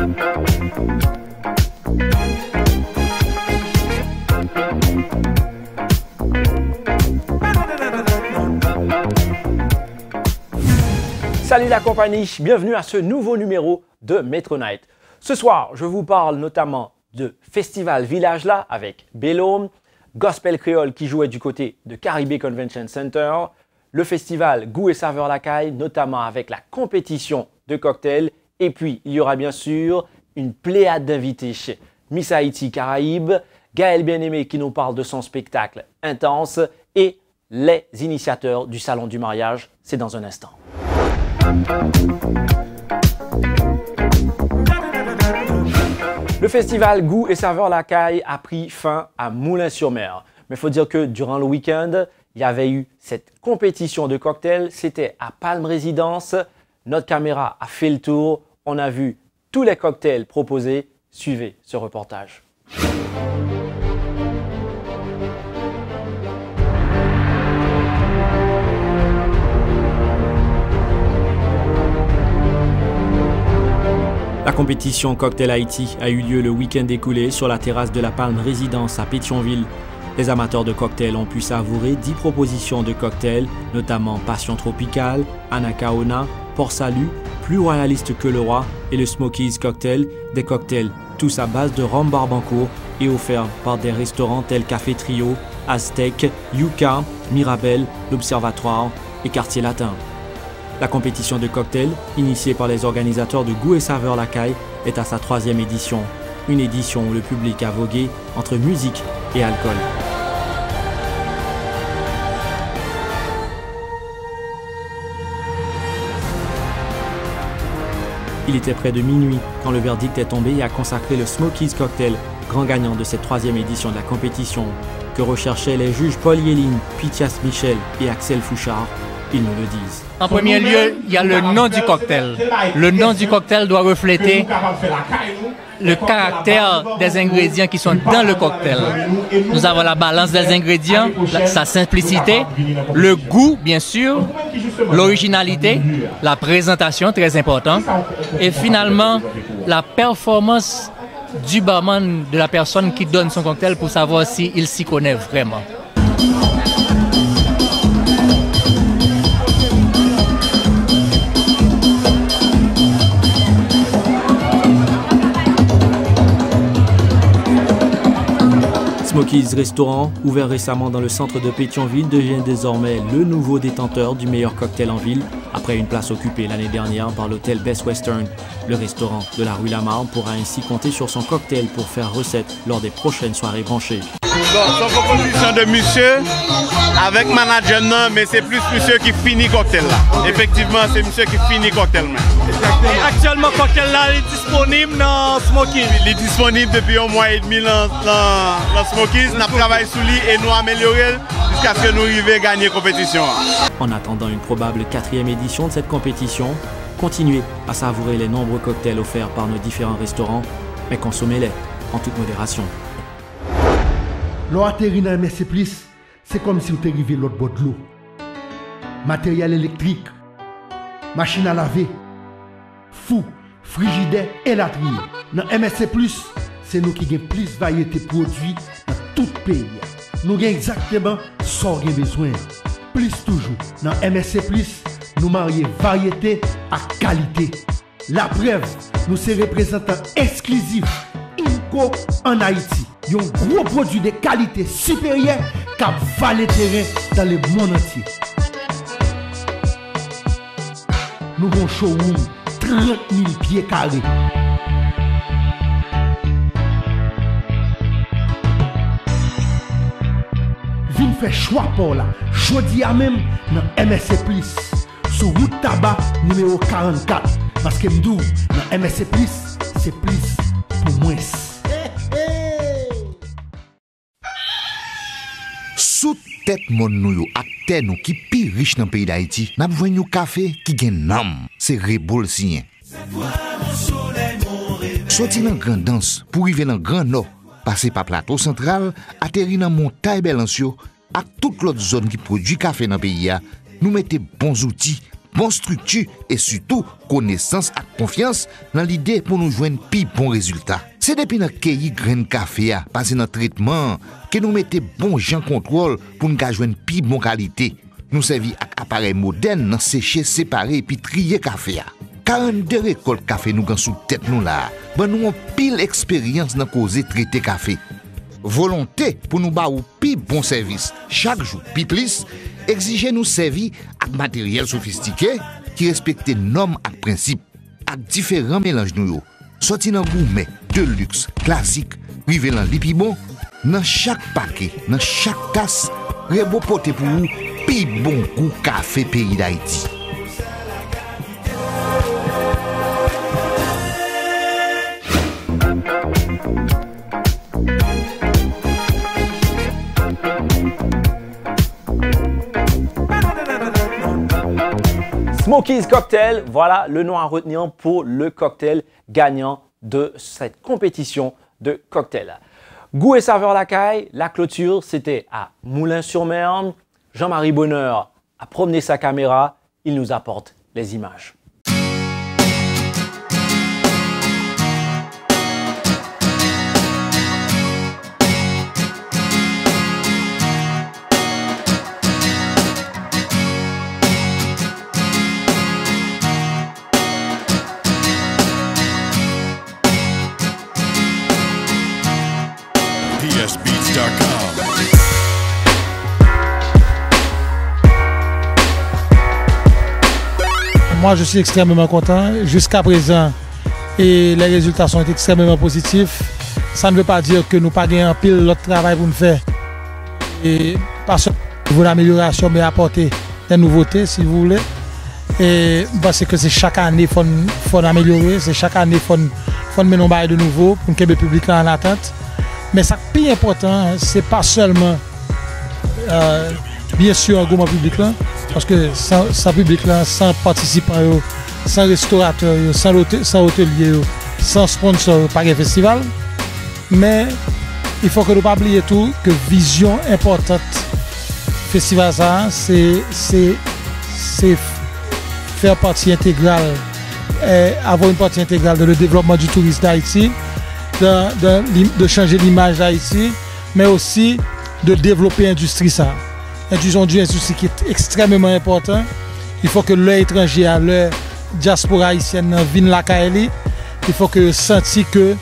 Salut la compagnie, bienvenue à ce nouveau numéro de Metro Night. Ce soir, je vous parle notamment de Festival Village là avec Bellum, Gospel Créole qui jouait du côté de Caribé Convention Center, le festival Goût et Saveur La Caille, notamment avec la compétition de cocktails, et puis il y aura bien sûr une pléiade d'invités chez Miss Haïti Caraïbes, Gaël Bien-Aimé qui nous parle de son spectacle Intense et les initiateurs du Salon du Mariage, c'est dans un instant. Le festival Goût et Saveur La Caille a pris fin à Moulins-sur-Mer. Mais il faut dire que durant le week-end, il y avait eu cette compétition de cocktails. C'était à Palm Résidence. Notre caméra a fait le tour. On a vu tous les cocktails proposés. Suivez ce reportage. La compétition Cocktail Haïti a eu lieu le week-end écoulé sur la terrasse de la Palm Résidence à Pétionville. Les amateurs de cocktails ont pu savourer 10 propositions de cocktails, notamment Passion Tropicale, Anacaona, Port Salut, plus royaliste que le roi et le Smokies Cocktail, des cocktails tous à base de rhum Barbancourt et offerts par des restaurants tels Café Trio, Aztec, Yucca, Mirabel, l'Observatoire et Quartier Latin. La compétition de cocktails, initiée par les organisateurs de Goût et Saveur La Caille, est à sa 3e édition. Une édition où le public a vogué entre musique et alcool. Il était près de minuit quand le verdict est tombé et a consacré le Smokies Cocktail, grand gagnant de cette 3e édition de la compétition, que recherchaient les juges Paul Yéline, Pithias Michel et Axel Fouchard. Ils nous le disent. En premier lieu, il y a le nom du cocktail. Le nom du cocktail doit refléter le caractère des ingrédients qui sont dans le cocktail. Nous avons la balance des ingrédients, sa simplicité, le goût, bien sûr, l'originalité, la présentation, très important, et finalement, la performance du barman, de la personne qui donne son cocktail pour savoir s'il s'y connaît vraiment. Smokies Restaurant, ouvert récemment dans le centre de Pétionville, devient désormais le nouveau détenteur du meilleur cocktail en ville, après une place occupée l'année dernière par l'hôtel Best Western. Le restaurant de la rue Lamarre pourra ainsi compter sur son cocktail pour faire recette lors des prochaines soirées branchées. Son proposition de monsieur avec manager non, mais c'est plus monsieur qui finit cocktail là. Effectivement, c'est monsieur qui finit cocktail là. Actuellement, cocktail là est disponible dans Smokies. Il est disponible depuis un mois et demi dans Smokies. Nous travaillons sur lui et nous améliorons jusqu'à ce que nous arrivions à gagner la compétition. En attendant une probable 4e édition de cette compétition, continuez à savourer les nombreux cocktails offerts par nos différents restaurants, mais consommez-les en toute modération. L'eau atterrit dans MSC+, c'est comme si vous arriviez l'autre bord de l'eau. Matériel électrique, machine à laver, fou, frigidaire et latrier. Dans MSC+, c'est nous qui avons plus de variété de produits dans tout le pays. Nous avons exactement ce qu'on a besoin. Plus toujours. Dans MSC+, nous marions variété à qualité. La preuve, nous sommes représentants exclusifs INCO en Haïti. Un gros produit de qualité supérieure qui valent le terrain dans le monde entier. Nous avons un showroom 30 000 pieds carrés. Vin fait choix pour là. Jeudi à même dans MSC+. Sur route tabac numéro 44. Parce que m'dou dans MSC+, c'est plus pour moins. Sous tête mon nou ak terre nou qui pi riche dans pays d'Haïti, n'a besoin nou café qui gen nam, c'est Rebol sien. Sorti dans grand danse pour arriver dans grand nord, passer par plateau central, atterrir dans montagne Belancio, ak toute l'autre zone qui produit café dans pays a, nous mettez bons outils bonne structure et surtout connaissance et confiance dans l'idée pour nous joindre plus bon résultat. C'est depuis notre cueilli grain café à passer notre traitement que nous mettons bon gens contrôle pour nous joindre plus bonne qualité. Nous servons avec appareil moderne dans sécher, séparer et puis trier café. 42 récoltes café nous gagnons sous tête nous là. Ben nous avons pile expérience dans causer traiter café. Volonté pour nous ba ou pi bon service chaque jour pi plus exiger nous servir avec matériel sophistiqué qui respecte normes et principes avec différents mélanges nous yo sorti dans gourmet de luxe classique rivé dans li pi bon dans chaque paquet dans chaque tasse rebo porter pour vous pi bon goût café pays d'Haïti. Smokies Cocktail, voilà le nom à retenir pour le cocktail gagnant de cette compétition de cocktail. Goût et saveur la caille, la clôture, c'était à Moulins-sur-Mer. Jean-Marie Bonheur a promené sa caméra, il nous apporte les images. Moi, je suis extrêmement content. Jusqu'à présent, et les résultats sont extrêmement positifs. Ça ne veut pas dire que nous n'avons pas gagné un pile l'autre travail pour nous faire. Et pas seulement pour l'amélioration, mais apporter des nouveautés, si vous voulez. Et parce que c'est chaque année qu'il faut améliorer, c'est chaque année qu'il faut mettre un bail de nouveau pour que le public là en attente. Mais ce qui est plus important, c'est pas seulement, bien sûr, un gourmand public là, parce que sans public là, sans participants, sans restaurateurs, sans hôteliers, sans sponsors, pas de festival. Mais il faut que nous ne pas oublier tout que vision importante festival ça, c'est faire partie intégrale, avoir une partie intégrale dans le développement du tourisme d'Haïti. De changer l'image d'Haïti, mais aussi de développer l'industrie. L'industrie qui est extrêmement important. Il faut que l'étranger, la diaspora haïtienne vienne la Kaeli. Il faut que senti que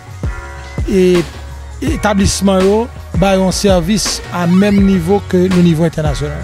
l'établissement ait un service à même niveau que le niveau international.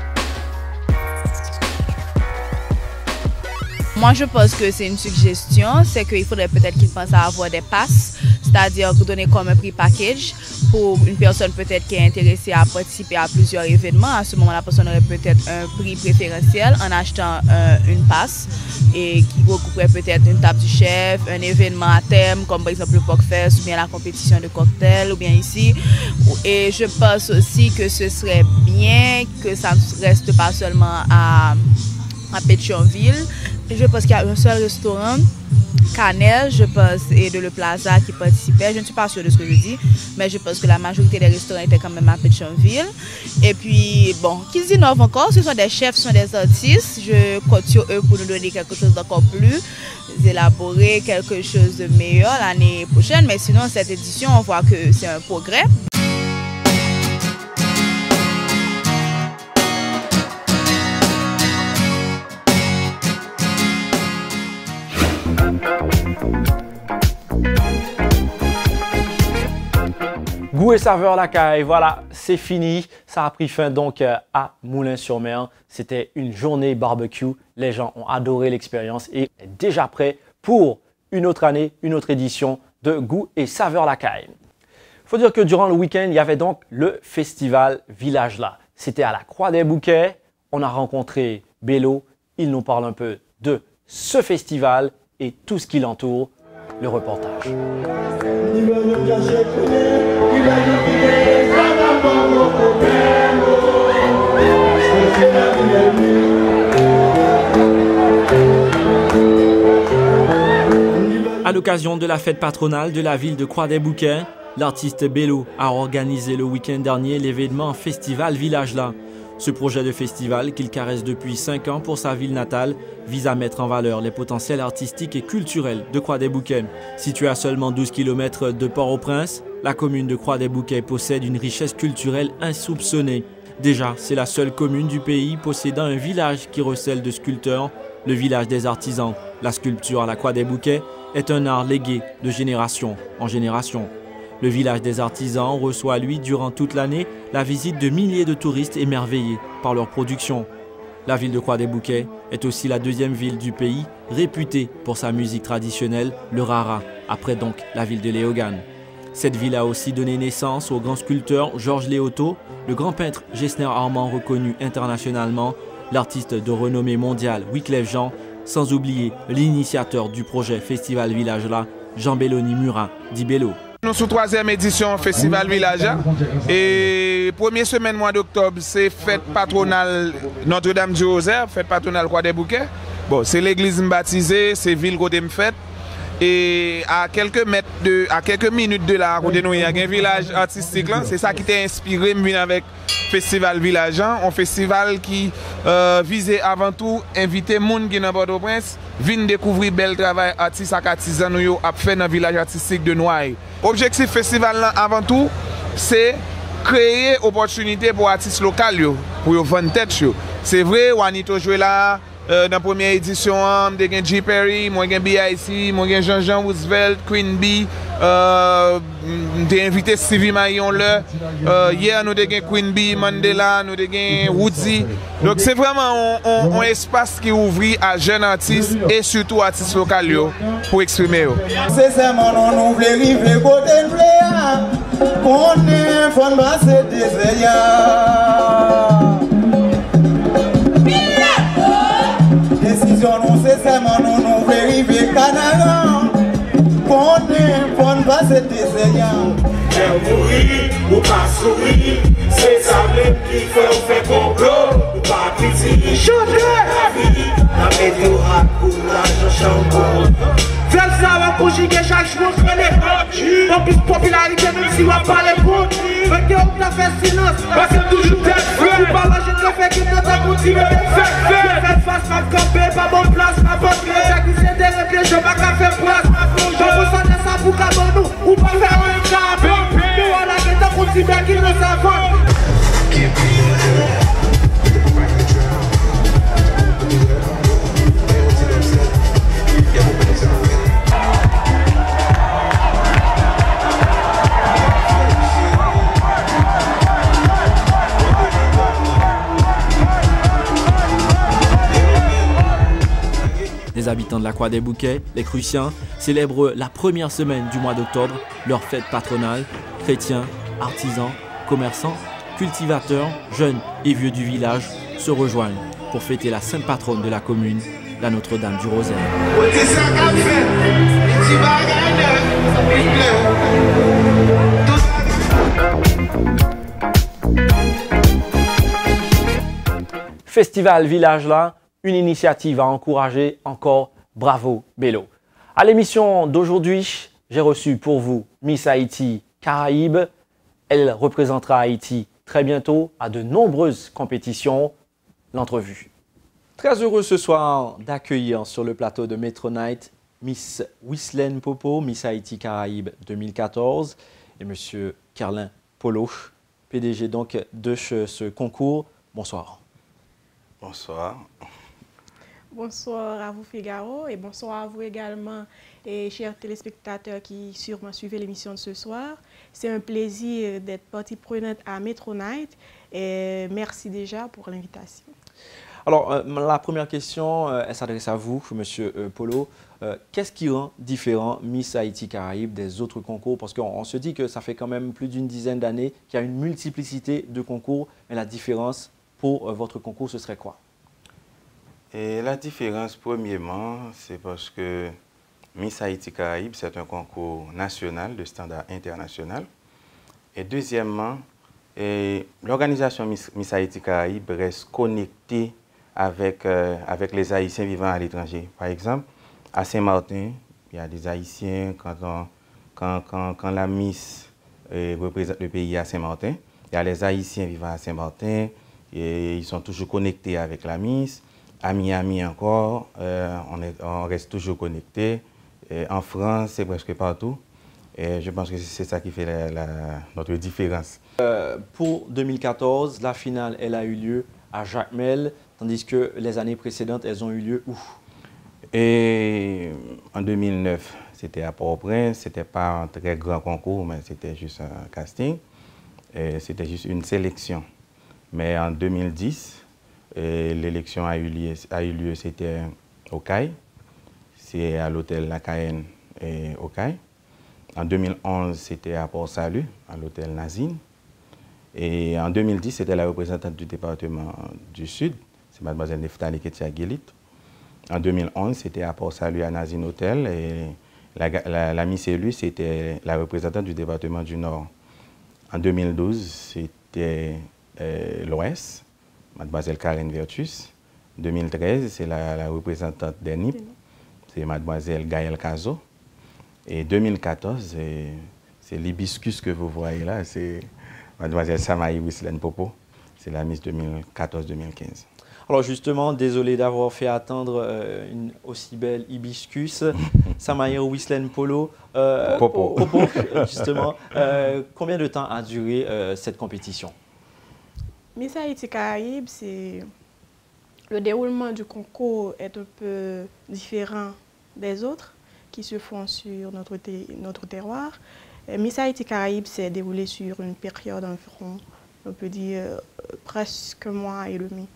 Moi, je pense que c'est une suggestion, c'est qu'il faudrait peut-être qu'ils pensent à avoir des passes, c'est-à-dire donner comme un prix package pour une personne peut-être qui est intéressée à participer à plusieurs événements. À ce moment, la personne aurait peut-être un prix préférentiel en achetant une passe et qui regrouperait peut-être une table du chef, un événement à thème comme par exemple le POCFest ou bien la compétition de cocktail ou bien ici. Et je pense aussi que ce serait bien que ça ne reste pas seulement à Pétionville. Je pense qu'il y a un seul restaurant, Canel, je pense, et de Le Plaza qui participait. Je ne suis pas sûre de ce que je dis, mais je pense que la majorité des restaurants étaient quand même à Pétionville. Et puis, bon, qu'ils innovent encore, ce sont des chefs, ce sont des artistes. Je compte sur eux pour nous donner quelque chose d'encore plus élaboré, quelque chose de meilleur l'année prochaine. Mais sinon, cette édition, on voit que c'est un progrès. Goût et saveur la caille, voilà, c'est fini. Ça a pris fin donc à Moulins-sur-Mer. C'était une journée barbecue. Les gens ont adoré l'expérience et est déjà prêt pour une autre année, une autre édition de Goût et saveur la caille. Il faut dire que durant le week-end, il y avait donc le festival Village là. C'était à la Croix des Bouquets. On a rencontré Bello. Il nous parle un peu de ce festival et tout ce qui l'entoure. Le reportage. À l'occasion de la fête patronale de la ville de Croix-des-Bouquets, l'artiste Bello a organisé le week-end dernier l'événement Festival Village là. Ce projet de festival, qu'il caresse depuis 5 ans pour sa ville natale, vise à mettre en valeur les potentiels artistiques et culturels de Croix-des-Bouquets. Située à seulement 12 km de Port-au-Prince, la commune de Croix-des-Bouquets possède une richesse culturelle insoupçonnée. Déjà, c'est la seule commune du pays possédant un village qui recèle de sculpteurs, le village des artisans. La sculpture à la Croix-des-Bouquets est un art légué de génération en génération. Le village des artisans reçoit, lui, durant toute l'année, la visite de milliers de touristes émerveillés par leur production. La ville de Croix-des-Bouquets est aussi la deuxième ville du pays, réputée pour sa musique traditionnelle, le rara, après donc la ville de Léogane. Cette ville a aussi donné naissance au grand sculpteur Georges Léoto, le grand peintre Gessner Armand reconnu internationalement, l'artiste de renommée mondiale Wyclef Jean, sans oublier l'initiateur du projet Festival Village là, Jean Belloni Murat, dit Bello. Nous sommes sous 3e édition Festival Village. Et première semaine mois d'octobre, c'est fête patronale Notre-Dame du Rosaire, fête patronale Croix-des-Bouquets. Bon, c'est l'église baptisée, c'est ville côté fête. Et à quelques minutes de là, côté nous, il y a un village artistique là. C'est ça qui t'a inspiré de venir avec Festival Village, un festival qui visait avant tout inviter les gens qui sont dans Port-au-Prince, venir découvrir bel travail artistes et artisans nous a fait dans le village artistique de Noailles. L'objectif festival là, avant tout, c'est créer opportunité pour les artistes locaux, pour vendre tête. C'est vrai, Juanito joué là. Dans la première édition, j'ai G. Perry, moi j'ai BIC, moi j'ai Jean-Jean Roosevelt, Queen Bee, j'ai invité Stevie Maillon là. Hier, nous avons Queen Bee, Mandela, nous avons Woodzy. Donc c'est vraiment un espace qui ouvre à jeunes artistes et surtout artistes locaux pour exprimer. C'est ça, on ouvre les rives, les côtés de qu'on est fond basé des nous c'est seulement nous vérifier Canada qu'on est bon pas cette décision. Mourir ou pas sourire, c'est ça même qui fait complot ou pas pitié. Changer la vie, la météo pour l'argent chambon. Faire ça va conjuguer chaque jour sur les en plus popularité même si on va pas les bons. Mais on a fait silence, parce que toujours tête feu. Pas la gente fait que nous avons continué de faire face à camper, pas bonne place, pas bonne place. Qui s'est dérégulé, je vais pas faire place. Je vous sens ça pour nous, ou pas faire un camp. Nous on a fait un continuer qui nous savons. Les habitants de la Croix-des-Bouquets, les Cruciens, célèbrent la première semaine du mois d'octobre leur fête patronale. Chrétiens, artisans, commerçants, cultivateurs, jeunes et vieux du village se rejoignent pour fêter la sainte patronne de la commune, la Notre-Dame du Rosaire. Festival Village là, une initiative à encourager encore. Bravo Bello. À l'émission d'aujourd'hui, j'ai reçu pour vous Miss Haïti Caraïbes. Elle représentera Haïti très bientôt à de nombreuses compétitions. L'entrevue. Très heureux ce soir d'accueillir sur le plateau de Metro Night Miss Wislaine Popo, Miss Haïti Caraïbes 2014 et Monsieur Carlin Polo, PDG donc de ce concours. Bonsoir. Bonsoir. Bonsoir à vous Figaro et bonsoir à vous également et chers téléspectateurs qui sûrement suivent l'émission de ce soir. C'est un plaisir d'être partie prenante à Metro Night et merci déjà pour l'invitation. Alors la première question, elle s'adresse à vous, Monsieur Polo. Qu'est-ce qui rend différent Miss Haïti Caraïbes des autres concours? Parce qu'on se dit que ça fait quand même plus d'une dizaine d'années qu'il y a une multiplicité de concours, mais la différence pour votre concours, ce serait quoi? Et la différence, premièrement, c'est parce que Miss Haïti Caraïbes, c'est un concours national de standard international. Et deuxièmement, l'organisation Miss Haïti Caraïbes reste connectée avec les Haïtiens vivant à l'étranger. Par exemple, à Saint-Martin, il y a des Haïtiens, quand la Miss représente le pays à Saint-Martin, il y a les Haïtiens vivant à Saint-Martin, Et ils sont toujours connectés avec la Miss. À Miami encore, on reste toujours connectés. En France, c'est presque partout. Et je pense que c'est ça qui fait notre différence. Pour 2014, la finale, elle a eu lieu à Jacmel, tandis que les années précédentes, elles ont eu lieu où? Et en 2009, c'était à Port-au-Prince. Ce n'était pas un très grand concours, mais c'était juste un casting. C'était juste une sélection. Mais en 2010, l'élection a eu lieu, c'était au CAI. C'est à l'hôtel La Cayenne au CAI. En 2011, c'était à Port-Salut, à l'hôtel Nazine. Et en 2010, c'était la représentante du département du Sud, c'est Mademoiselle Neftali Ketia-Guélit. En 2011, c'était à Port-Salut, à Nazine Hôtel. Et la Miss élue, c'était la représentante du département du Nord. En 2012, c'était l'Ouest, Mademoiselle Karen Vertus. En 2013, c'est la représentante d'ENIP, c'est Mademoiselle Gaëlle Cazo. Et 2014, c'est l'hibiscus que vous voyez là, c'est Mademoiselle Samaï Wislen Popo. C'est la Miss 2014-2015. Alors justement, désolé d'avoir fait attendre une aussi belle hibiscus. Samaï Wislen Popo, justement. Combien de temps a duré cette compétition? Miss Haïti Caraïbes, le déroulement du concours est un peu différent des autres qui se font sur notre terroir. Miss Haïti Caraïbes s'est déroulé sur une période environ, on peut dire, presque un mois et demi.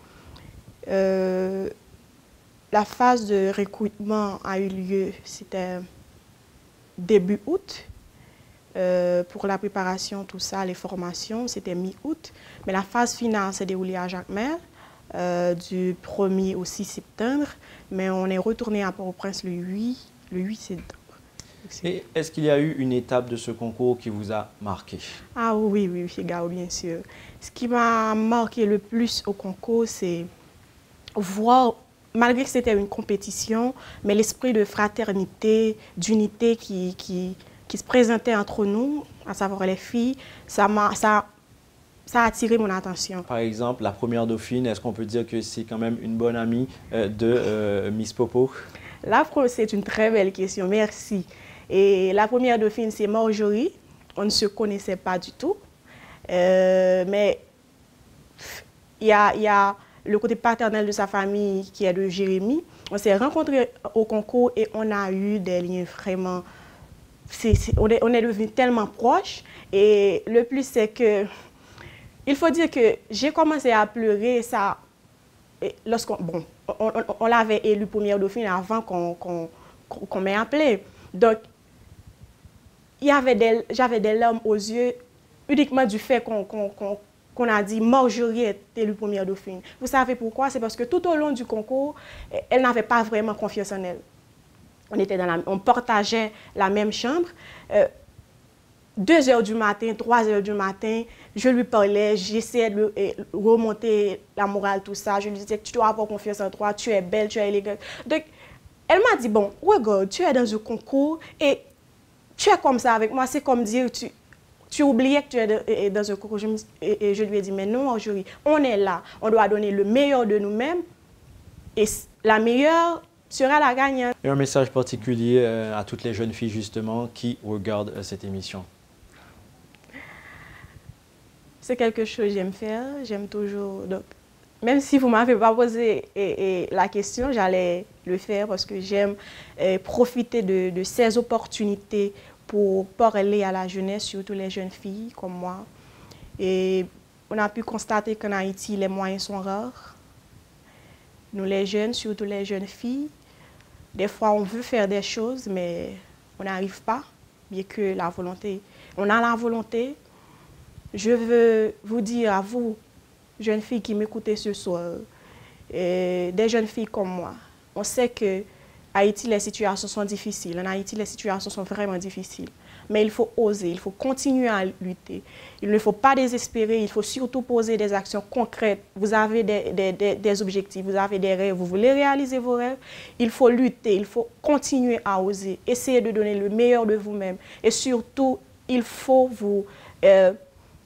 La phase de recrutement a eu lieu, c'était début août. Pour la préparation, tout ça, les formations, c'était mi-août. Mais la phase finale s'est déroulée à Jacmel, du 1er au 6 septembre. Mais on est retourné à Port-au-Prince le 8 septembre. Et est-ce qu'il y a eu une étape de ce concours qui vous a marqué? Ah oui, Figaro, bien sûr. Ce qui m'a marqué le plus au concours, c'est voir, malgré que c'était une compétition, mais l'esprit de fraternité, d'unité qui se présentait entre nous, à savoir les filles, ça a attiré mon attention. Par exemple, la première dauphine, est-ce qu'on peut dire que c'est quand même une bonne amie de Miss Popo? Là, c'est une très belle question, merci. Et la première dauphine, c'est Marjorie. On ne se connaissait pas du tout. Mais il y a le côté paternel de sa famille qui est de Jérémy. On s'est rencontrés au concours et on a eu des liens vraiment... on est devenus tellement proches. Et le plus, c'est que... Il faut dire que j'ai commencé à pleurer ça lorsqu'on... Bon, on l'avait élu première dauphine avant qu'on m'ait appelé. Donc, j'avais des larmes aux yeux uniquement du fait qu'on a dit Marjorie est élue première dauphine. Vous savez pourquoi? C'est parce que tout au long du concours, elle n'avait pas vraiment confiance en elle. On partageait la même chambre. 2 h du matin, 3 h du matin, je lui parlais, j'essayais de remonter la morale, tout ça. Je lui disais que tu dois avoir confiance en toi, tu es belle, tu es élégante. Donc, elle m'a dit, bon, regarde, tu es dans un concours et tu es comme ça avec moi. C'est comme dire, tu oubliais que tu es dans un concours. Et je lui ai dit, mais non, Marjorie, on est là. On doit donner le meilleur de nous-mêmes et la meilleure sera la gagnante. Et un message particulier à toutes les jeunes filles, justement, qui regardent cette émission? C'est quelque chose que j'aime faire, j'aime toujours. Donc, même si vous ne m'avez pas posé la question, j'allais le faire parce que j'aime profiter de ces opportunités pour parler à la jeunesse, surtout les jeunes filles comme moi. Et on a pu constater qu'en Haïti, les moyens sont rares. Nous, les jeunes, surtout les jeunes filles, des fois, on veut faire des choses, mais on n'arrive pas, bien que la volonté. On a la volonté. Je veux vous dire à vous, jeunes filles qui m'écoutez ce soir, des jeunes filles comme moi, on sait qu'en Haïti, les situations sont difficiles. En Haïti, les situations sont vraiment difficiles. Mais il faut oser, il faut continuer à lutter. Il ne faut pas désespérer, il faut surtout poser des actions concrètes. Vous avez des objectifs, vous avez des rêves, vous voulez réaliser vos rêves. Il faut lutter, il faut continuer à oser, essayer de donner le meilleur de vous-même. Et surtout, il faut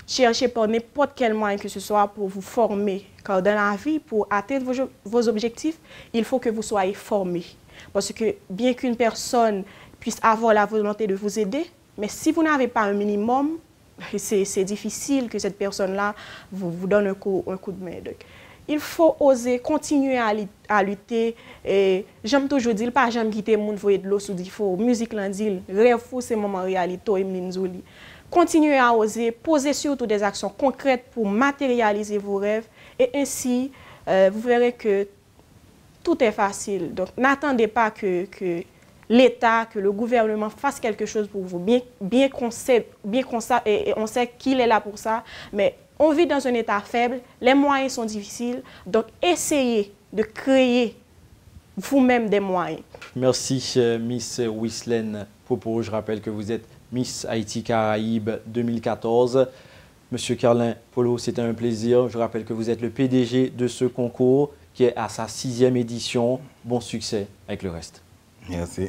cherchez par n'importe quel moyen que ce soit pour vous former. Car dans la vie, pour atteindre vos objectifs, il faut que vous soyez formé. Parce que bien qu'une personne puisse avoir la volonté de vous aider, mais si vous n'avez pas un minimum, c'est difficile que cette personne-là vous donne un coup de main. Donc, il faut oser continuer à lutter. J'aime toujours dire, pas jamais quitter le monde, voyer de l'eau sous il faut. Musique l'indile, rêve fou, c'est moment réalité, Emeline Zoli. Continuez à oser, poser surtout des actions concrètes pour matérialiser vos rêves. Et ainsi, vous verrez que tout est facile. Donc, n'attendez pas que l'État, que le gouvernement fasse quelque chose pour vous. Bien qu'on sait, et on sait qu'il est là pour ça, mais on vit dans un état faible, les moyens sont difficiles, donc essayez de créer vous-même des moyens. Merci Miss Wislaine Popo, je rappelle que vous êtes Miss Haïti Caraïbes 2014. Monsieur Carlin Polo, c'était un plaisir. Je rappelle que vous êtes le PDG de ce concours qui est à sa 6e édition. Bon succès avec le reste. Merci.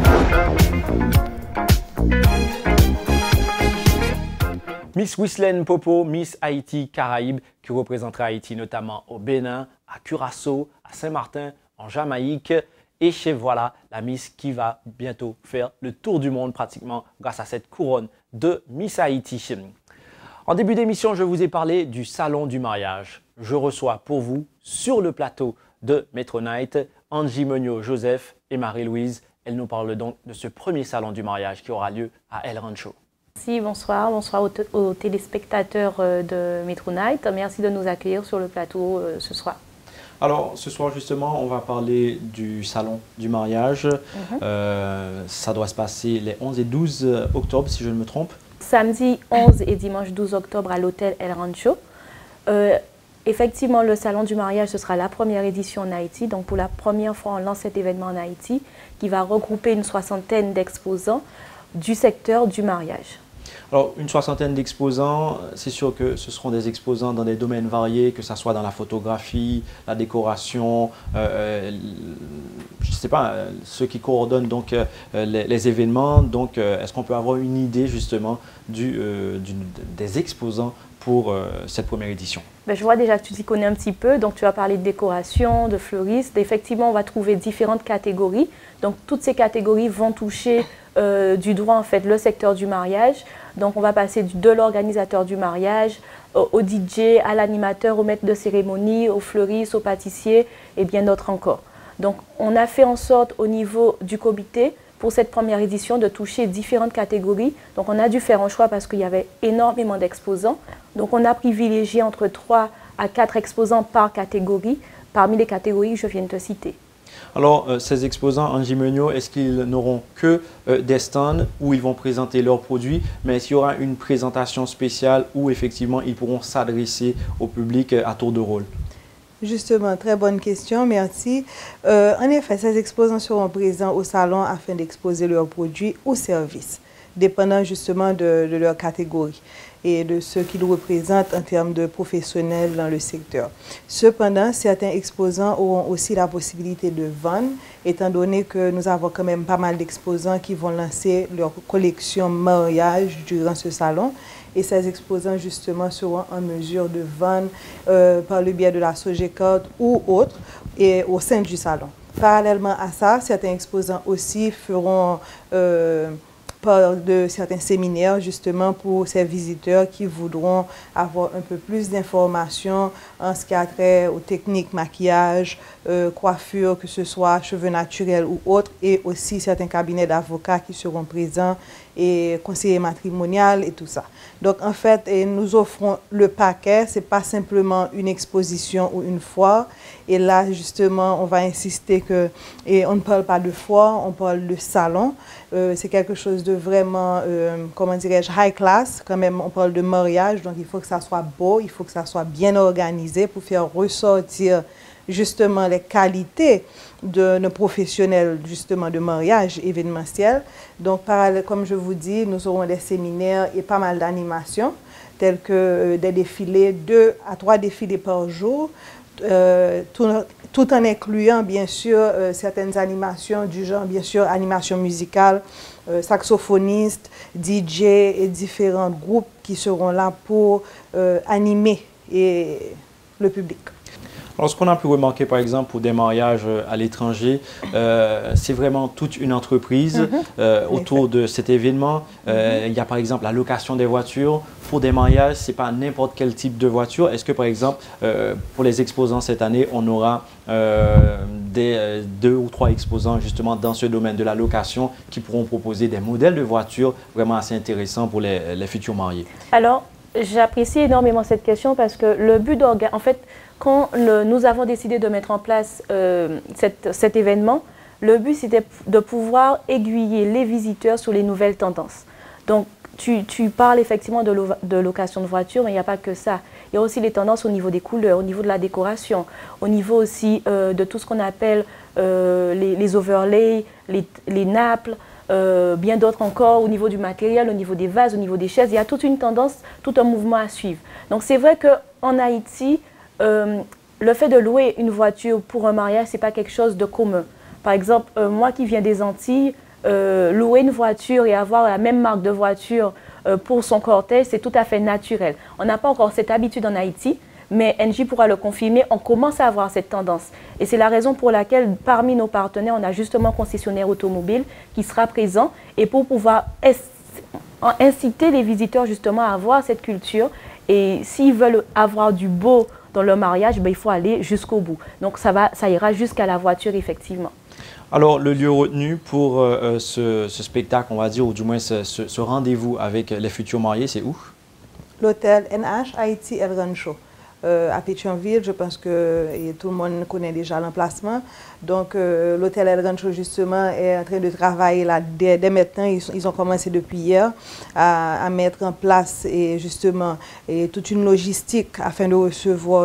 Miss Wislaine Popo, Miss Haïti Caraïbes, qui représentera Haïti notamment au Bénin, à Curaçao, à Saint-Martin, en Jamaïque. Et chez voilà, la Miss qui va bientôt faire le tour du monde pratiquement grâce à cette couronne de Miss Haïti. En début d'émission, je vous ai parlé du salon du mariage. Je reçois pour vous, sur le plateau de Metro Night, Angie Meunier-Joseph et Marie-Louise. Elles nous parlent donc de ce premier salon du mariage qui aura lieu à El Rancho. Merci, bonsoir aux téléspectateurs de Metro Night. Merci de nous accueillir sur le plateau ce soir. Alors, ce soir, justement, on va parler du salon du mariage. Ça doit se passer les 11 et 12 octobre, si je ne me trompe. Samedi 11 et dimanche 12 octobre à l'hôtel El Rancho. Effectivement, le salon du mariage, ce sera la première édition en Haïti. Donc, pour la première fois, on lance cet événement en Haïti qui va regrouper une 60aine d'exposants du secteur du mariage. Alors, une 60aine d'exposants, c'est sûr que ce seront des exposants dans des domaines variés, que ce soit dans la photographie, la décoration, je ne sais pas, ceux qui coordonnent donc les événements. Donc, est-ce qu'on peut avoir une idée justement des exposants pour cette première édition? Ben, je vois déjà que tu t'y connais un petit peu, donc tu vas parler de décoration, de fleuristes. Effectivement, on va trouver différentes catégories. Donc, toutes ces catégories vont toucher du droit, en fait, le secteur du mariage. Donc, on va passer de l'organisateur du mariage au DJ, à l'animateur, au maître de cérémonie, au fleuriste, au pâtissier et bien d'autres encore. Donc, on a fait en sorte au niveau du comité pour cette première édition de toucher différentes catégories. Donc, on a dû faire un choix parce qu'il y avait énormément d'exposants. Donc, on a privilégié entre 3 à 4 exposants par catégorie, parmi les catégories que je viens de te citer. Alors, ces exposants, Angie Meunier, est-ce qu'ils n'auront que des stands où ils vont présenter leurs produits, mais est-ce qu'il y aura une présentation spéciale où effectivement ils pourront s'adresser au public à tour de rôle? Justement, très bonne question, merci. En effet, ces exposants seront présents au salon afin d'exposer leurs produits ou services, dépendant justement de leur catégorie et de ce qu'ils représentent en termes de professionnels dans le secteur. Cependant, certains exposants auront aussi la possibilité de vendre, étant donné que nous avons quand même pas mal d'exposants qui vont lancer leur collection mariage durant ce salon. Et ces exposants, justement, seront en mesure de vendre par le biais de la Sogecard ou autre, et au sein du salon. Parallèlement à ça, certains exposants aussi feront de certains séminaires justement pour ces visiteurs qui voudront avoir un peu plus d'informations en ce qui a trait aux techniques maquillage, coiffure, que ce soit cheveux naturels ou autres, et aussi certains cabinets d'avocats qui seront présents et conseillers matrimonial et tout ça. Donc en fait, nous offrons le paquet, c'est pas simplement une exposition ou une foire. Et là justement, on va insister que on ne parle pas de foire, on parle de salon. C'est quelque chose de vraiment, comment dirais-je, high class. Quand même, on parle de mariage, donc il faut que ça soit beau, il faut que ça soit bien organisé pour faire ressortir justement les qualités de nos professionnels justement de mariage événementiel. Donc, comme je vous dis, nous aurons des séminaires et pas mal d'animations, telles que des défilés, 2 à 3 défilés par jour, tout en incluant bien sûr certaines animations du genre, bien sûr, animation musicale, saxophonistes, DJ et différents groupes qui seront là pour animer le public. Alors, ce qu'on a pu remarquer, par exemple, pour des mariages à l'étranger, c'est vraiment toute une entreprise autour de cet événement. Il y a, par exemple, la location des voitures. Pour des mariages, ce n'est pas n'importe quel type de voiture. Est-ce que, par exemple, pour les exposants cette année, on aura 2 ou 3 exposants justement dans ce domaine de la location qui pourront proposer des modèles de voitures vraiment assez intéressants pour les futurs mariés? Alors, j'apprécie énormément cette question parce que le but en fait, quand nous avons décidé de mettre en place cet événement, le but c'était de pouvoir aiguiller les visiteurs sur les nouvelles tendances. Donc, tu parles effectivement de location de voiture, mais il n'y a pas que ça. Il y a aussi les tendances au niveau des couleurs, au niveau de la décoration, au niveau aussi de tout ce qu'on appelle les overlays, les nappes, bien d'autres encore au niveau du matériel, au niveau des vases, au niveau des chaises. Il y a toute une tendance, tout un mouvement à suivre. Donc c'est vrai qu'en Haïti, le fait de louer une voiture pour un mariage, ce n'est pas quelque chose de commun. Par exemple, moi qui viens des Antilles, louer une voiture et avoir la même marque de voiture pour son cortège, c'est tout à fait naturel. On n'a pas encore cette habitude en Haïti, mais NJ pourra le confirmer, on commence à avoir cette tendance. Et c'est la raison pour laquelle, parmi nos partenaires, on a justement un concessionnaire automobile qui sera présent et pour pouvoir inciter les visiteurs justement à avoir cette culture. Et s'ils veulent avoir du beau dans leur mariage, ben, il faut aller jusqu'au bout. Donc ça ira jusqu'à la voiture, effectivement. Alors, le lieu retenu pour ce spectacle, on va dire, ou du moins ce rendez-vous avec les futurs mariés, c'est où? L'hôtel NH Haïti El Rancho. À Pétionville, je pense que tout le monde connaît déjà l'emplacement. Donc, l'hôtel El Rancho, justement, est en train de travailler là dès maintenant. Ils ont commencé depuis hier à mettre en place justement toute une logistique afin de recevoir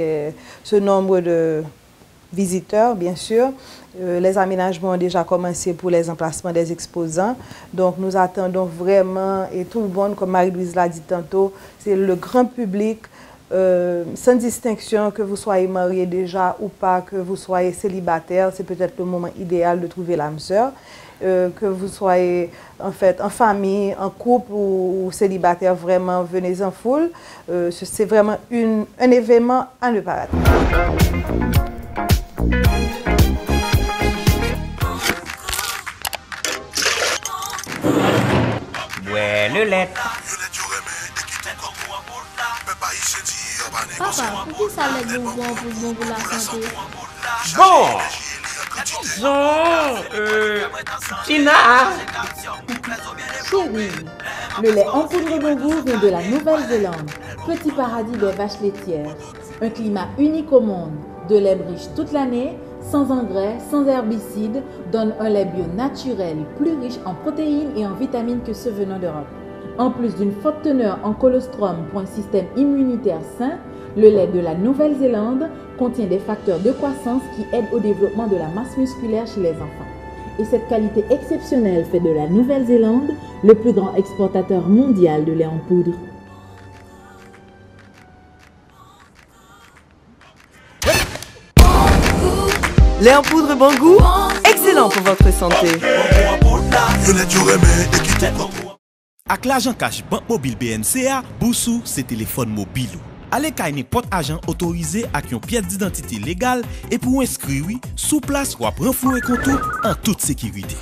ce nombre de visiteurs, bien sûr. Les aménagements ont déjà commencé pour les emplacements des exposants. Donc, nous attendons vraiment, et tout le monde, comme Marie-Louise l'a dit tantôt, c'est le grand public, sans distinction, que vous soyez marié déjà ou pas, que vous soyez célibataire, c'est peut-être le moment idéal de trouver l'âme sœur. Que vous soyez en fait en famille, en couple ou célibataire, vraiment venez en foule. C'est vraiment un événement à ne pas rater. Ouais, le lait. Papa, pour qui ça l'aide bon pour la santé? Bon, disons, Tina. Chérie, le lait en poudre bon goût vient de la Nouvelle-Zélande, petit paradis des vaches laitières. Un climat unique au monde, de lait riche toute l'année, sans engrais, sans herbicides, donne un lait bio naturel, plus riche en protéines et en vitamines que ceux venant d'Europe. En plus d'une forte teneur en colostrum pour un système immunitaire sain, le lait de la Nouvelle-Zélande contient des facteurs de croissance qui aident au développement de la masse musculaire chez les enfants. Et cette qualité exceptionnelle fait de la Nouvelle-Zélande le plus grand exportateur mondial de lait en poudre. Lait en poudre bon goût, excellent pour votre santé. Avec l'argent cash Banque Mobile BNCA, Boussou, c'est téléphone mobile. Allez kay n'importe agent autorisé avec une pièce d'identité légale et pour inscrire sous place ou après renflouer compte en toute sécurité.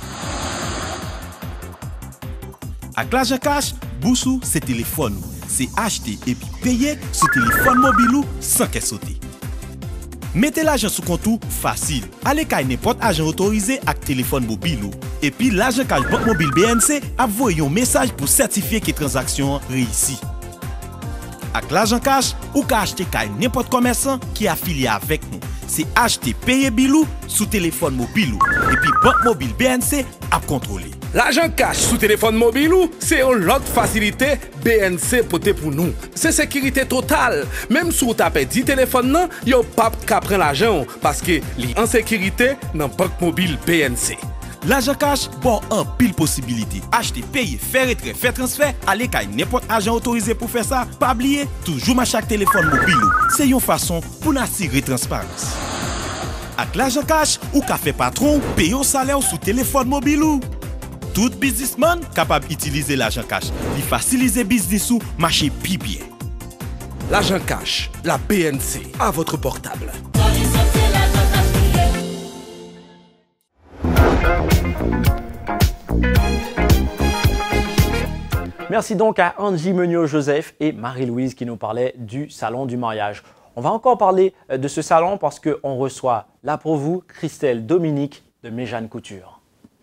Avec l'argent cash, Boussou, c'est téléphone. C'est acheter et puis payer sur téléphone mobile sans qu'elle saute. Mettez l'argent sous compte facile. Allez kay n'importe agent autorisé avec téléphone mobile. Et puis l'argent cash Banque Mobile BNC a envoyé un message pour certifier que la transaction réussie. Avec l'argent cash, ou ka acheter n'importe commerçant qui est affilié avec nous. C'est acheter, payer bilou sous téléphone mobile. Et puis Banque Mobile BNC a contrôlé. L'argent cash sous téléphone mobile, c'est une autre facilité BNC pote pour nous. C'est sécurité totale. Même si vous tapez 10 téléphones, il n'y a pas qu'à prendre l'argent parce que li en sécurité dans Banque Mobile BNC. L'argent cash, bon, en pile possibilité. Acheter, payer, faire retrait, faire transfert, aller kay n'importe agent autorisé pour faire ça. Pas oublier, toujours à chaque téléphone mobile. C'est une façon pour assurer transparence. Avec l'argent cash, ou ka fait patron, payer au salaire sous téléphone mobile. Tout businessman capable d'utiliser l'argent cash. Il facilite business ou marcher plus bien. L'argent cash, la BNC, à votre portable. Merci donc à Angie Meunier-Joseph et Marie-Louise qui nous parlaient du salon du mariage. On va encore parler de ce salon parce qu'on reçoit là pour vous Christelle Dominique de Méjane Couture.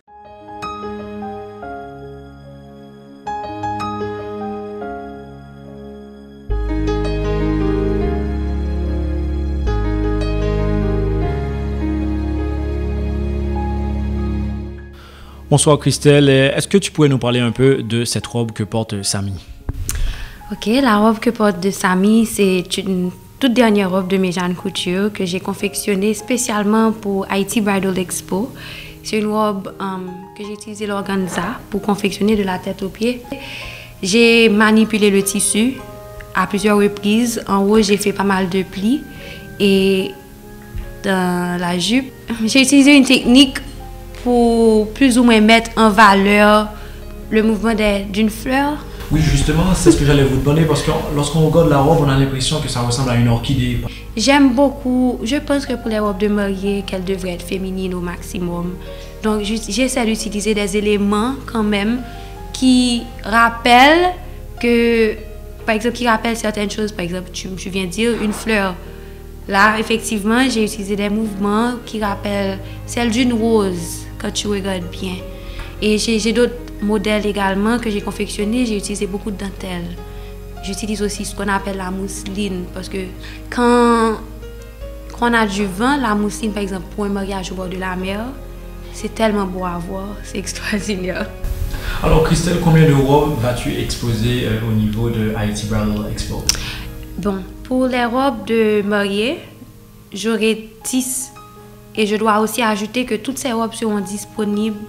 Bonsoir Christelle, est-ce que tu pourrais nous parler un peu de cette robe que porte Samy? Ok, la robe que porte Samy, c'est une toute dernière robe de Méjane Couture que j'ai confectionnée spécialement pour Haiti Bridal Expo. C'est une robe que j'ai utilisé l'organza pour confectionner de la tête aux pieds. J'ai manipulé le tissu à plusieurs reprises. En haut, j'ai fait pas mal de plis et dans la jupe, j'ai utilisé une technique pour plus ou moins mettre en valeur le mouvement d'une fleur. Oui, justement, c'est ce que j'allais vous demander parce que lorsqu'on regarde la robe, on a l'impression que ça ressemble à une orchidée. J'aime beaucoup, je pense que pour les robes de mariée, qu'elles devraient être féminines au maximum. Donc j'essaie d'utiliser des éléments quand même qui rappellent que, par exemple, qui rappellent certaines choses. Par exemple, tu viens de dire une fleur. Là, effectivement, j'ai utilisé des mouvements qui rappellent celle d'une rose, quand tu regardes bien. Et j'ai d'autres modèles également que j'ai confectionnés. J'ai utilisé beaucoup de dentelle. J'utilise aussi ce qu'on appelle la mousseline, parce que quand on a du vent, la mousseline, par exemple, pour un mariage au bord de la mer, c'est tellement beau à voir, c'est extraordinaire. Alors Christelle, combien de robes vas-tu exposer au niveau de Haiti Bridal Expo? Bon, pour les robes de mariée, j'aurai 10. Et je dois aussi ajouter que toutes ces robes seront disponibles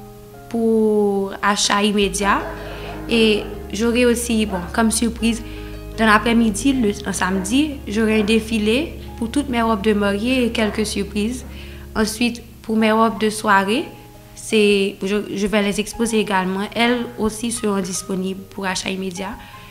pour achat immédiat. Et j'aurai aussi, bon, comme surprise, dans l'après-midi, un samedi, j'aurai un défilé pour toutes mes robes de mariée et quelques surprises. Ensuite, pour mes robes de soirée, je vais les exposer également. Elles aussi seront disponibles pour achat immédiat.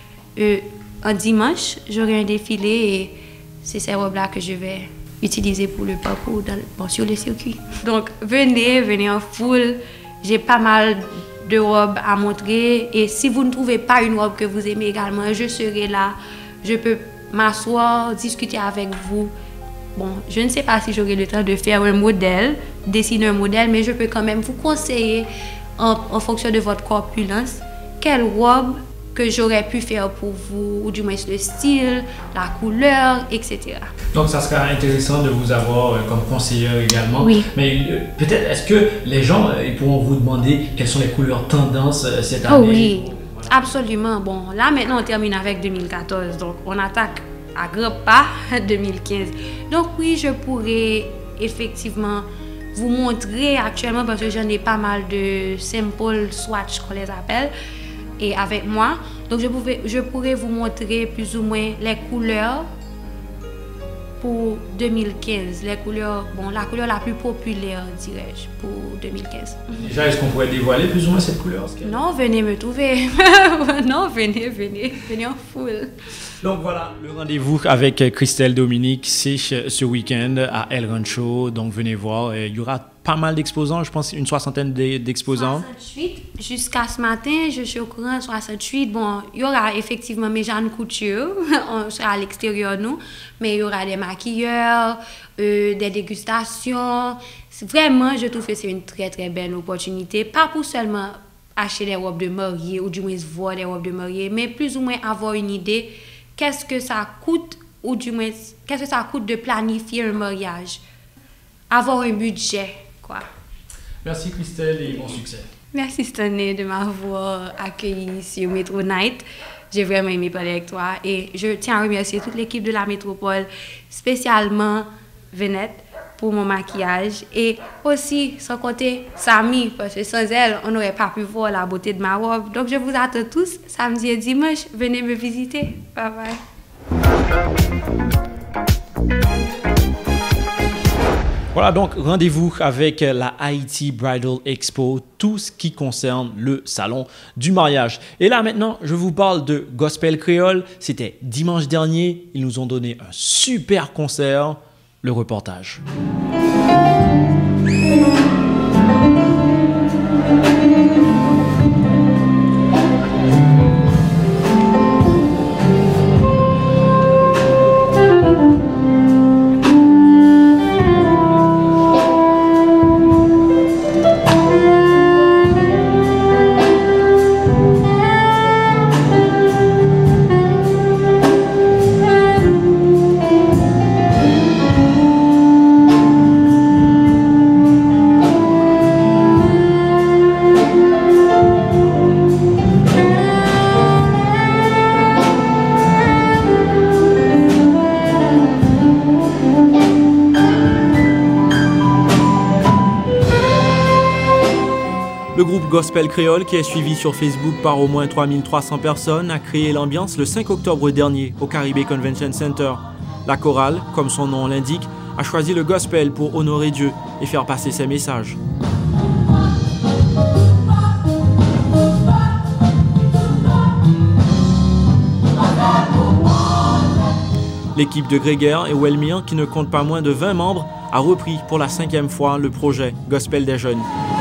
Un dimanche, j'aurai un défilé et c'est ces robes-là que je vais utiliser pour le parcours sur le circuit. Donc, venez en foule. J'ai pas mal de robes à montrer. Et si vous ne trouvez pas une robe que vous aimez également, je serai là. Je peux m'asseoir, discuter avec vous. Bon, je ne sais pas si j'aurai le temps de faire un modèle, dessiner un modèle, mais je peux quand même vous conseiller, en fonction de votre corpulence, quelle robe que j'aurais pu faire pour vous, ou du moins le style, la couleur, etc. Donc ça serait intéressant de vous avoir comme conseillère également. Oui. Mais peut-être, est-ce que les gens ils pourront vous demander quelles sont les couleurs tendances cette année? Oh oui, absolument. Bon, là maintenant on termine avec 2014, donc on attaque à grands pas 2015. Donc oui, je pourrais effectivement vous montrer actuellement, parce que j'en ai pas mal de simple swatch qu'on les appelle, et avec moi. Donc je pourrais vous montrer plus ou moins les couleurs pour 2015. Les couleurs, bon, la couleur la plus populaire, dirais-je, pour 2015. Déjà, est-ce qu'on pourrait dévoiler plus ou moins cette couleur? Non, venez me trouver. Non, venez en foule. Donc voilà, le rendez-vous avec Christelle Dominique, c'est ce week-end à El Rancho. Donc venez voir, il y aura pas mal d'exposants, je pense une 60aine d'exposants. 68, jusqu'à ce matin, je suis au courant, 68. Bon, il y aura effectivement Méjane Couture, on sera à l'extérieur nous, mais il y aura des maquilleurs, des dégustations. Vraiment, je trouve que c'est une très très belle opportunité, pas pour seulement acheter des robes de mariée ou du moins voir des robes de mariée, mais plus ou moins avoir une idée qu'est-ce que ça coûte, ou du moins qu'est-ce que ça coûte de planifier un mariage, avoir un budget, quoi. Merci Christelle et bon succès. Merci Stanley de m'avoir accueilli ici au Metro Night. J'ai vraiment aimé parler avec toi et je tiens à remercier toute l'équipe de la métropole, spécialement Venette pour mon maquillage et aussi sans compter Samy, parce que sans elle, on n'aurait pas pu voir la beauté de ma robe. Donc je vous attends tous samedi et dimanche. Venez me visiter. Bye bye. Voilà donc rendez-vous avec la Haiti Bridal Expo, tout ce qui concerne le salon du mariage. Et là maintenant, je vous parle de Gospel Créole. C'était dimanche dernier, ils nous ont donné un super concert, le reportage. Le groupe Gospel Créole, qui est suivi sur Facebook par au moins 3300 personnes, a créé l'ambiance le 5 octobre dernier au Caribé Convention Center. La chorale, comme son nom l'indique, a choisi le gospel pour honorer Dieu et faire passer ses messages. L'équipe de Grégaire et Welmire, qui ne compte pas moins de 20 membres, a repris pour la 5e fois le projet Gospel des jeunes.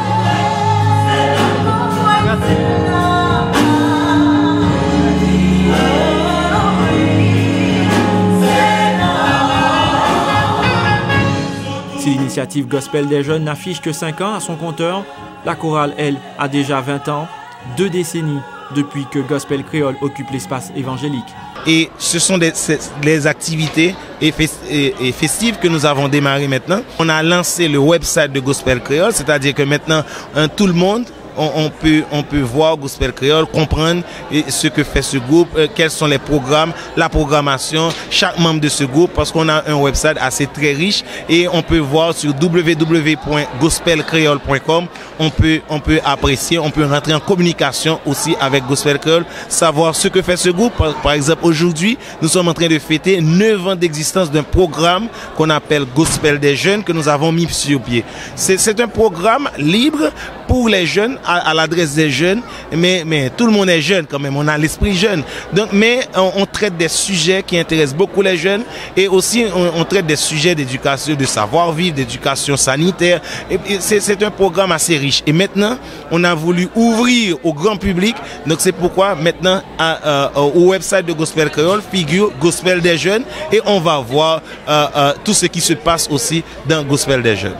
Si l'initiative Gospel des jeunes n'affiche que 5 ans à son compteur, la chorale, elle, a déjà 20 ans, 2 décennies depuis que Gospel Créole occupe l'espace évangélique. Et ce sont les activités et festives que nous avons démarré maintenant. On a lancé le website de Gospel Créole, c'est-à-dire que maintenant, tout le monde, on peut voir Gospel Créole, comprendre ce que fait ce groupe, quels sont les programmes, la programmation, chaque membre de ce groupe, parce qu'on a un website assez très riche et on peut voir sur www.gospelcreole.com, on peut apprécier, on peut rentrer en communication aussi avec Gospel Créole, savoir ce que fait ce groupe. Par exemple, aujourd'hui, nous sommes en train de fêter 9 ans d'existence d'un programme qu'on appelle Gospel des jeunes que nous avons mis sur pied. C'est un programme libre pour les jeunes, à l'adresse des jeunes, mais tout le monde est jeune quand même, on a l'esprit jeune. Donc, mais on traite des sujets qui intéressent beaucoup les jeunes et aussi on traite des sujets d'éducation, de savoir-vivre, d'éducation sanitaire. Et c'est un programme assez riche. Et maintenant, on a voulu ouvrir au grand public. Donc c'est pourquoi maintenant au website de Gospel Créole figure Gospel des jeunes et on va voir tout ce qui se passe aussi dans Gospel des jeunes.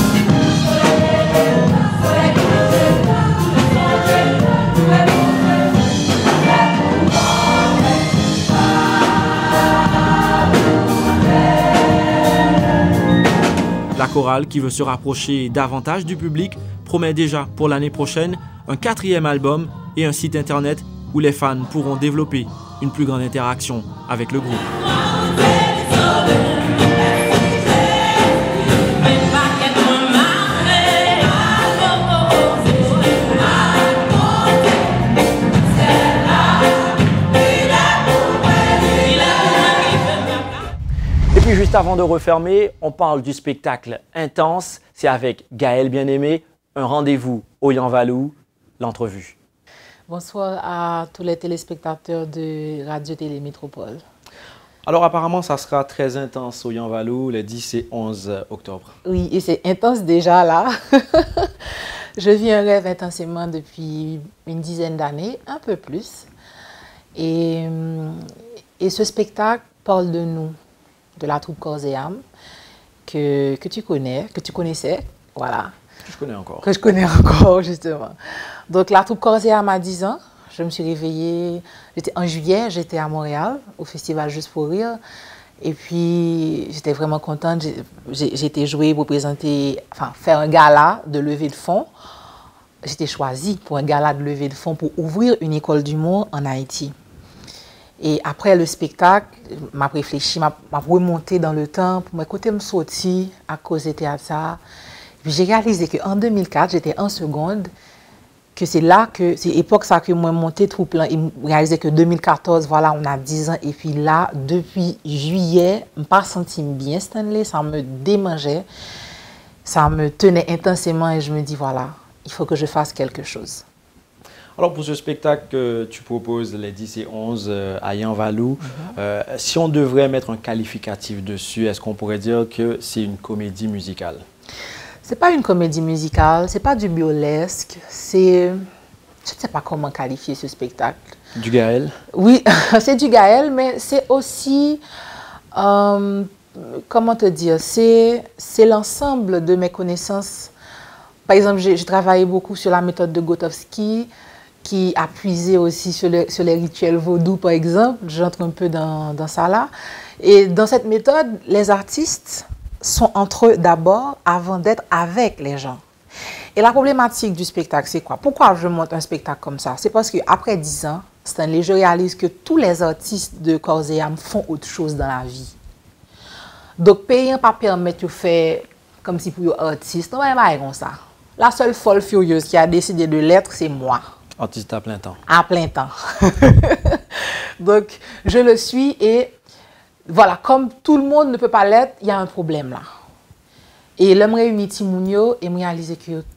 La chorale, qui veut se rapprocher davantage du public, promet déjà pour l'année prochaine un 4e album et un site internet où les fans pourront développer une plus grande interaction avec le groupe. Et puis juste avant de refermer, on parle du spectacle Intense. C'est avec Gaël Bien-Aimé, un rendez-vous au Yanvalou, l'entrevue. Bonsoir à tous les téléspectateurs de Radio-Télé Métropole. Alors apparemment, ça sera très intense au Yanvalou les 10 et 11 octobre. Oui, et c'est intense déjà là. Je vis un rêve intensément depuis une dizaine d'années, un peu plus. Et ce spectacle parle de nous, de la troupe Corps et Âme, que tu connais, que tu connaissais, voilà. Que je connais encore. Que je connais encore, justement. Donc la troupe Corps et Âme à 10 ans, je me suis réveillée, en juillet, j'étais à Montréal, au festival Juste pour rire, et puis j'étais vraiment contente, j'ai été jouée pour présenter, enfin faire un gala de levée de fonds. J'étais choisie pour un gala de levée de fonds pour ouvrir une école d'humour en Haïti. Et après le spectacle, m'a réfléchi, m'a remonté dans le temps pour m'écouter me sortir à cause de ça. Puis j'ai réalisé qu'en 2004, j'étais en seconde, que c'est là que, c'est l'époque ça que moi monté troupe là, et réalisé que 2014, voilà, on a 10 ans, et puis là, depuis juillet, je ne me pas senti bien, Stanley, ça me démangeait. ça me tenait intensément et je me dis, voilà, il faut que je fasse quelque chose. Alors pour ce spectacle que tu proposes les 10 et 11 à Yanvalou, si on devrait mettre un qualificatif dessus, est-ce qu'on pourrait dire que c'est une comédie musicale? C'est pas une comédie musicale, c'est pas du burlesque, c'est... Je ne sais pas comment qualifier ce spectacle. Du Gaël? Oui, c'est du Gaël, mais c'est aussi... comment te dire? C'est l'ensemble de mes connaissances. Par exemple, j'ai travaillé beaucoup sur la méthode de Gotowski, qui a puisé aussi sur les rituels vaudous, par exemple. J'entre un peu dans ça là. Et dans cette méthode, les artistes sont entre eux d'abord avant d'être avec les gens. Et la problématique du spectacle, c'est quoi? Pourquoi je monte un spectacle comme ça? C'est parce qu'après 10 ans, Stanley, je réalise que tous les artistes de corps et âme font autre chose dans la vie. Donc, payer pas permettre de faire comme si pour les artistes, non, pas comme ça. La seule folle furieuse qui a décidé de l'être, c'est moi. Artiste à plein temps. À plein temps. Donc, je le suis et voilà, comme tout le monde ne peut pas l'être, il y a un problème là. Et l'homme réunit Timounio et me réalise que yo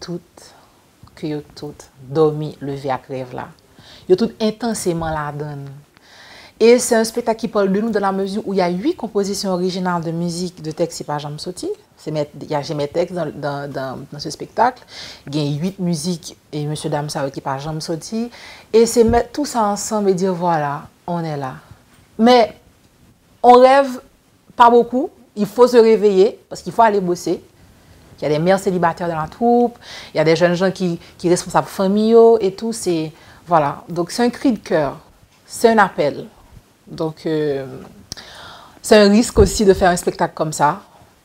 toutes dormi, levé à crève là. Yo toutes intensément la donne. Et c'est un spectacle qui parle de nous dans la mesure où il y a 8 compositions originales de musique de texte, c'est pas jamais sorti. J'ai mes textes dans ce spectacle. Il y a 8 musiques et M. Damsao qui pas jamais sorti. Et c'est mettre tout ça ensemble et dire voilà, on est là. Mais on rêve pas beaucoup. Il faut se réveiller parce qu'il faut aller bosser. Il y a des mères célibataires dans la troupe. Il y a des jeunes gens qui sont responsables familiaux et tout. Voilà. Donc c'est un cri de cœur. C'est un appel. Donc c'est un risque aussi de faire un spectacle comme ça.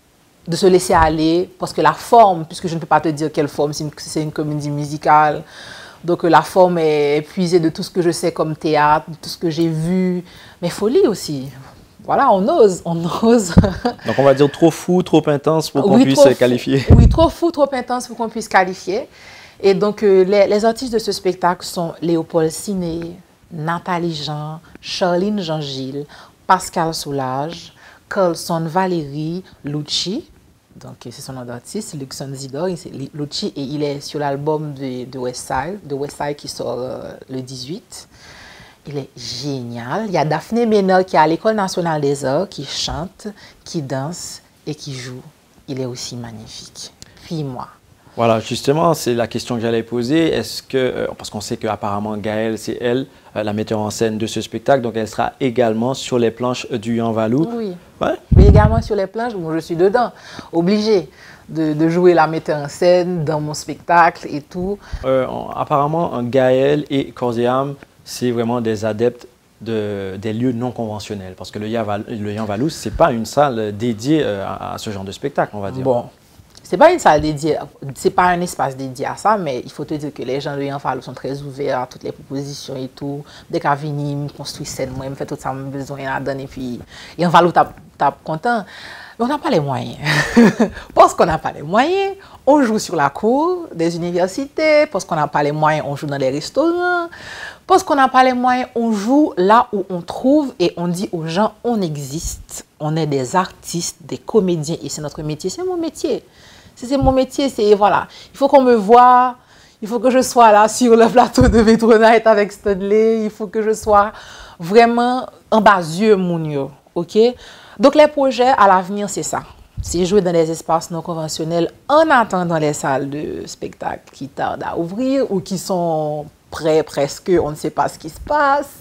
De se laisser aller, parce que la forme, puisque je ne peux pas te dire quelle forme, c'est une comédie musicale, donc la forme est épuisée de tout ce que je sais comme théâtre, de tout ce que j'ai vu, mais folie aussi. Voilà, on ose. Donc on va dire trop fou, trop intense pour qu'on puisse qualifier. Oui, trop fou, trop intense pour qu'on puisse qualifier. Et donc les artistes de ce spectacle sont Léopold Siné, Nathalie Jean, Charline Jean-Gilles, Pascal Soulage, Carlson Valérie, Lucci. Donc, c'est son nom d'artiste, Luxon Zidor, Lucci, et il est sur l'album de Westside qui sort le 18. Il est génial. Il y a Daphné Ménard qui est à l'École nationale des arts, qui chante, qui danse et qui joue. Il est aussi magnifique. Puis moi. Voilà, justement, c'est la question que j'allais poser. Est-ce que, parce qu'on sait qu'apparemment Gaëlle, c'est elle, la metteur en scène de ce spectacle, donc elle sera également sur les planches du Yanvalou. Oui, ouais. Mais également sur les planches, moi je suis dedans, obligée de jouer la metteur en scène dans mon spectacle et tout. Apparemment, Gaëlle et Corps et Âme, c'est vraiment des adeptes des lieux non conventionnels, parce que le Yanvalou, ce n'est pas une salle dédiée à ce genre de spectacle, on va dire. Bon. C'est pas une salle dédiée, c'est pas un espace dédié à ça, mais il faut te dire que les gens de Yanvalou sont très ouverts à toutes les propositions et tout. Dès qu'à venir, ils construisent scène, moi, ils font tout ça, ils ont besoin de la donner, et puis Yanvalou tape content. Mais on n'a pas les moyens. Parce qu'on n'a pas les moyens, on joue sur la cour des universités. Parce qu'on n'a pas les moyens, on joue dans les restaurants. Parce qu'on n'a pas les moyens, on joue là où on trouve et on dit aux gens, on existe. On est des artistes, des comédiens et c'est notre métier, c'est mon métier. C'est mon métier, c'est voilà. Il faut qu'on me voie, il faut que je sois là sur le plateau de Metronaut avec Stanley, il faut que je sois vraiment en bas yeux, Mounio, ok? Donc les projets à l'avenir, c'est ça. C'est jouer dans des espaces non conventionnels en attendant les salles de spectacle qui tardent à ouvrir ou qui sont prêts presque, on ne sait pas ce qui se passe.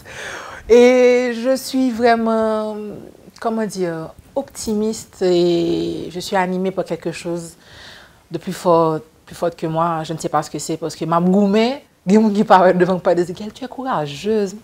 Et je suis vraiment, comment dire, optimiste et je suis animée par quelque chose de plus fort que moi. Je ne sais pas ce que c'est parce que ma gourmet, il y a des gens qui parlent devant pas des équipes, tu es courageuse.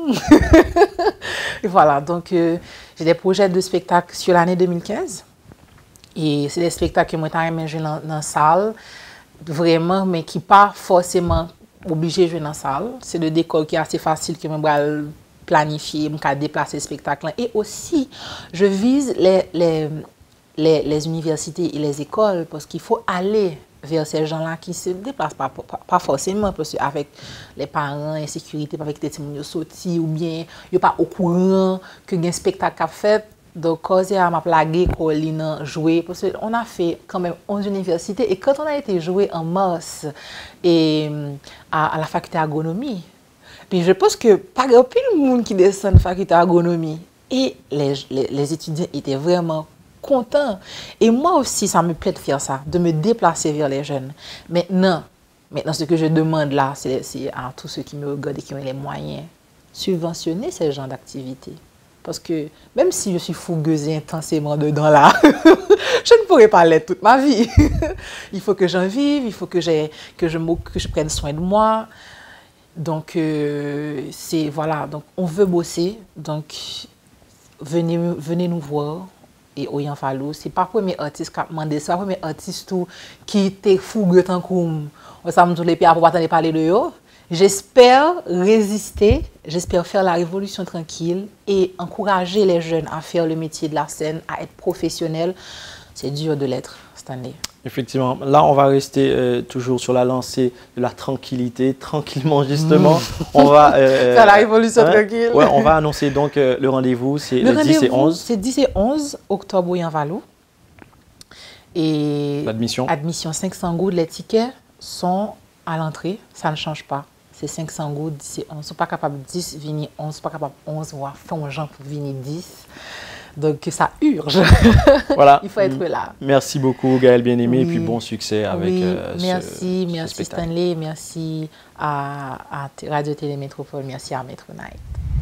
Et voilà, donc j'ai des projets de spectacle sur l'année 2015. Et c'est des spectacles que moi j'ai joué dans la salle, vraiment, mais qui pas forcément obligé de jouer dans la salle. C'est le décor qui est assez facile que je vais planifier, je vais déplacer le spectacle. Et aussi, je vise les universités et les écoles parce qu'il faut aller vers ces gens-là qui ne se déplacent pas forcément parce qu'avec les parents, l'insécurité, avec des témoignages sortis ou bien ils ne sont pas au courant qu'il y a un spectacle à faire. Donc, Corsair m'a plagué Colline jouer parce qu'on a fait quand même 11 universités et quand on a été joué en mars et à la faculté d'agronomie, puis je pense que pas grand de monde qui descend de la faculté d'agronomie et les étudiants étaient vraiment contents. Et moi aussi, ça me plaît de faire ça, de me déplacer vers les jeunes. Maintenant, ce que je demande là, c'est à tous ceux qui me regardent et qui ont les moyens, subventionner ces genres d'activités. Parce que même si je suis fougueuse et intensément dedans là, je ne pourrai pas l'être toute ma vie. Il faut que j'en vive, il faut que je prenne soin de moi. Donc, voilà, donc on veut bosser. Donc, venez nous voir. Et Oyan Fallou, c'est pas le premier artiste qui a demandé ça, le premier artiste qui était fougueux tant qu'on ça me dit les pierres pour pas parler de eux. J'espère résister, j'espère faire la révolution tranquille et encourager les jeunes à faire le métier de la scène, à être professionnels. C'est dur de l'être cette année. Effectivement, là on va rester toujours sur la lancée de la tranquillité, tranquillement justement. On va faire la révolution tranquille. Ouais, on va annoncer donc le rendez-vous, c'est le 10 et 11. C'est 10 et 11 octobre au Yanvalou. Et admission 500 gouttes, les tickets sont à l'entrée, ça ne change pas. C'est 500 gouttes, 10 et 11. Ils ne sont pas capables de 10, venir 11, ils ne sont pas capables de 11, on va faire un gens pour venir 10. Donc ça urge. Voilà. Il faut être là. Merci beaucoup Gaël Bien-Aimé et puis bon succès avec merci ce Stanley, merci à Radio Télé Métropole, merci à Metro Night.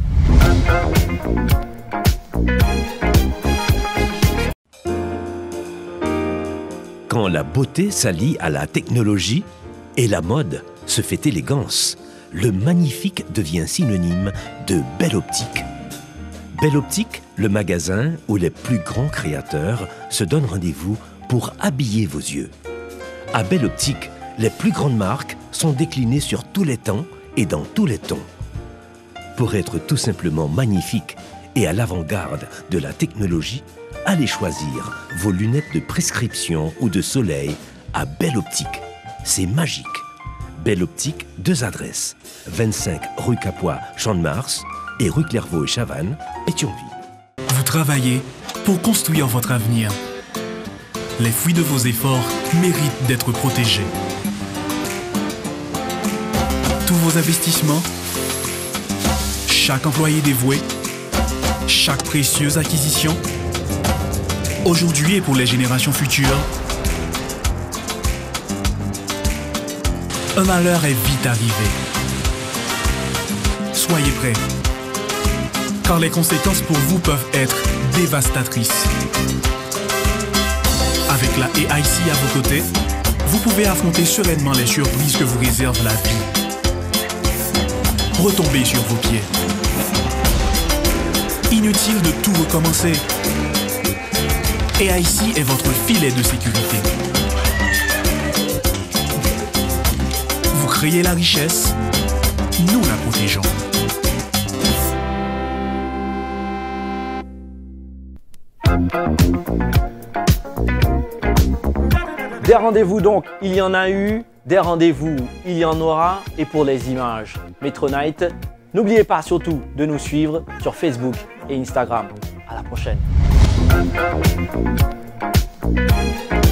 Quand la beauté s'allie à la technologie et la mode se fait élégance, le magnifique devient synonyme de belle optique. Belle Optique, le magasin où les plus grands créateurs se donnent rendez-vous pour habiller vos yeux. À Belle Optique, les plus grandes marques sont déclinées sur tous les temps et dans tous les tons. Pour être tout simplement magnifique et à l'avant-garde de la technologie, allez choisir vos lunettes de prescription ou de soleil à Belle Optique. C'est magique. Belle Optique, 2 adresses. 25 rue Capois, Champ-de-Mars et rue Clairvaux et Chavannes, Pétionville. Vous travaillez pour construire votre avenir. Les fruits de vos efforts méritent d'être protégés. Tous vos investissements, chaque employé dévoué, chaque précieuse acquisition, aujourd'hui et pour les générations futures, un malheur est vite arrivé. Soyez prêts, car les conséquences pour vous peuvent être dévastatrices. Avec la AIC à vos côtés, vous pouvez affronter sereinement les surprises que vous réserve la vie. Retombez sur vos pieds. Inutile de tout recommencer. AIC est votre filet de sécurité. Vous créez la richesse, nous la protégeons. Des rendez-vous donc, il y en a eu, des rendez-vous, il y en aura, et pour les images, Metro Night, n'oubliez pas surtout de nous suivre sur Facebook et Instagram. À la prochaine.